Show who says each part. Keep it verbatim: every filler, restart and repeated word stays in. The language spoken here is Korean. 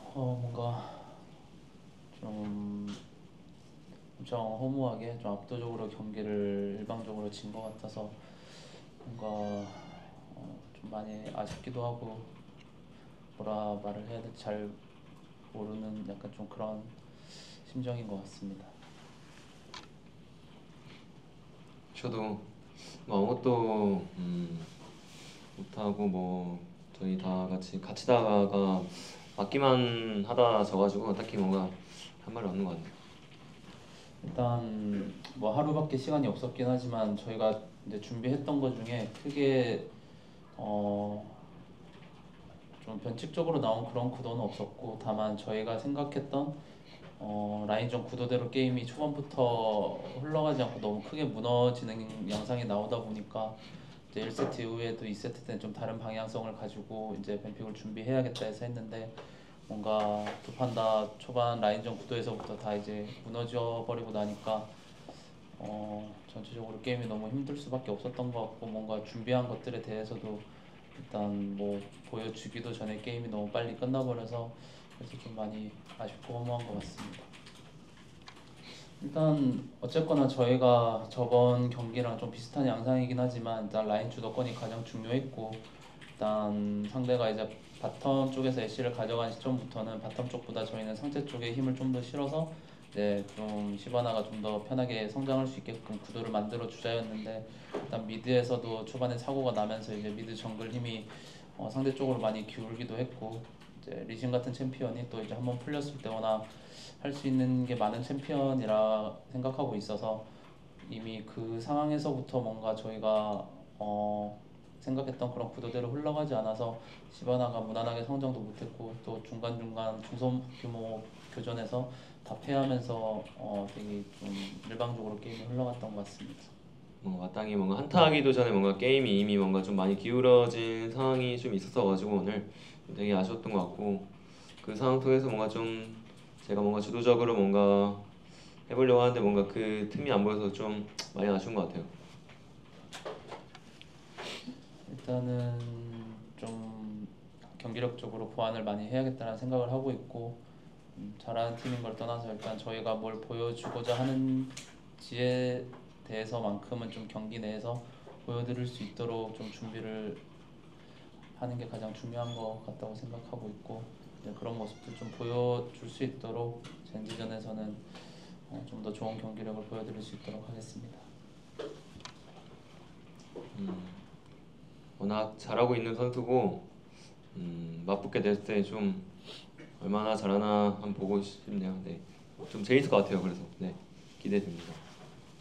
Speaker 1: 어 뭔가 좀 엄청 허무하게 좀 압도적으로 경기를 일방적으로 진 것 같아서 뭔가 어, 좀 많이 아쉽기도 하고 뭐라 말을 해야 될지 잘 모르는 약간 좀 그런 심정인 것 같습니다.
Speaker 2: 저도 뭐 아무것도 음, 못하고 뭐 저희 다 같이 같이 다가 맞기만 하다 져가지고 딱히 뭔가 한 말이 없는 것 같네요.
Speaker 1: 일단 뭐 하루밖에 시간이 없었긴 하지만 저희가 이제 준비했던 것 중에 크게 어 좀 변칙적으로 나온 그런 구도는 없었고 다만 저희가 생각했던 어, 라인전 구도대로 게임이 초반부터 흘러가지 않고 너무 크게 무너지는 양상이 나오다 보니까 이제 일 세트 이후에도 이 세트 때는 좀 다른 방향성을 가지고 이제 뱀픽을 준비해야겠다 해서 했는데 뭔가 두 판 다 초반 라인전 구도에서부터 다 이제 무너져 버리고 나니까 어, 전체적으로 게임이 너무 힘들 수밖에 없었던 것 같고 뭔가 준비한 것들에 대해서도 일단 뭐 보여주기도 전에 게임이 너무 빨리 끝나버려서 그래서 좀 많이 아쉽고 허무한 것 같습니다. 일단 어쨌거나 저희가 저번 경기랑 좀 비슷한 양상이긴 하지만 일단 라인 주도권이 가장 중요했고 일단 상대가 이제 바텀 쪽에서 애쉬를 가져간 시점부터는 바텀 쪽보다 저희는 상체 쪽에 힘을 좀 더 실어서 이제 좀 시바나가 좀 더 편하게 성장할 수 있게끔 구도를 만들어 주자였는데 일단 미드에서도 초반에 사고가 나면서 이제 미드 정글 힘이 어, 상대 쪽으로 많이 기울기도 했고 이제 리신 같은 챔피언이 또 이제 한번 풀렸을 때 워낙 할 수 있는 게 많은 챔피언이라 생각하고 있어서 이미 그 상황에서부터 뭔가 저희가 어 생각했던 그런 구도대로 흘러가지 않아서 시바나가 무난하게 성장도 못했고 또 중간중간 중소규모 교전에서 다 패하면서 어 되게 좀 일방적으로 게임이 흘러갔던 것 같습니다.
Speaker 2: 뭔가 마땅히 뭔가 한타 하기도 전에 뭔가 게임이 이미 뭔가 좀 많이 기울어진 상황이 좀 있었어가지고 오늘 되게 아쉬웠던 것 같고 그 상황 통해서 뭔가 좀 제가 뭔가 주도적으로 뭔가 해보려고 하는데 뭔가 그 틈이 안 보여서 좀 많이 아쉬운 것 같아요.
Speaker 1: 일단은 좀 경기력적으로 보완을 많이 해야겠다는 생각을 하고 있고 음, 잘하는 팀인 걸 떠나서 일단 저희가 뭘 보여주고자 하는지에 대해서만큼은 좀 경기 내에서 보여드릴 수 있도록 좀 준비를 하는 게 가장 중요한 것 같다고 생각하고 있고 이제 그런 모습들 좀 보여줄 수 있도록 젠지전에서는 어, 좀 더 좋은 경기력을 보여드릴 수 있도록 하겠습니다.
Speaker 2: 음, 워낙 잘하고 있는 선수고 음, 맞붙게 됐을 때 좀 얼마나 잘하나 한번 보고 싶네요. 네, 좀 재밌을 것 같아요. 그래서 네, 기대됩니다.